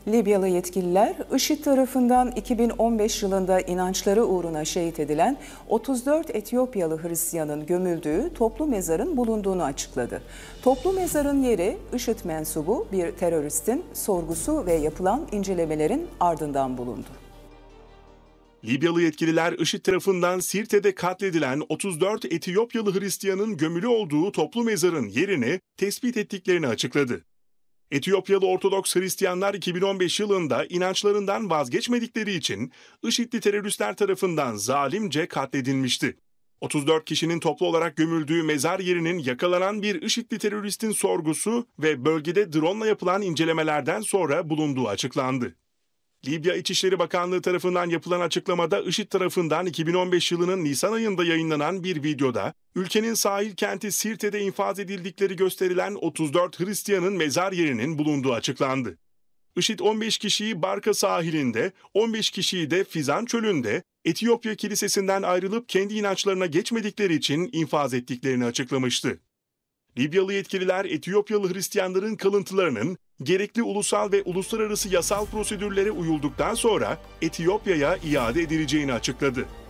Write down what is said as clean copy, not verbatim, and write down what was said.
Libyalı yetkililer, IŞİD tarafından 2015 yılında inançları uğruna şehit edilen 34 Etiyopyalı Hristiyanın gömüldüğü toplu mezarın bulunduğunu açıkladı. Toplu mezarın yeri IŞİD mensubu bir teröristin sorgusu ve yapılan incelemelerin ardından bulundu. Libyalı yetkililer IŞİD tarafından Sirte'de katledilen 34 Etiyopyalı Hristiyanın gömülü olduğu toplu mezarın yerini tespit ettiklerini açıkladı. Etiyopyalı Ortodoks Hristiyanlar 2015 yılında inançlarından vazgeçmedikleri için IŞİD'li teröristler tarafından zalimce katledilmişti. 34 kişinin toplu olarak gömüldüğü mezar yerinin yakalanan bir IŞİD'li teröristin sorgusu ve bölgede drone'la yapılan incelemelerden sonra bulunduğu açıklandı. Libya İçişleri Bakanlığı tarafından yapılan açıklamada IŞİD tarafından 2015 yılının Nisan ayında yayınlanan bir videoda ülkenin sahil kenti Sirte'de infaz edildikleri gösterilen 34 Hristiyanın mezar yerinin bulunduğu açıklandı. IŞİD 15 kişiyi Barka sahilinde, 15 kişiyi de Fizan çölünde Etiyopya Kilisesi'nden ayrılıp kendi inançlarına geçmedikleri için infaz ettiklerini açıklamıştı. Libyalı yetkililer Etiyopyalı Hristiyanların kalıntılarının gerekli ulusal ve uluslararası yasal prosedürlere uyulduktan sonra Etiyopya'ya iade edileceğini açıkladı.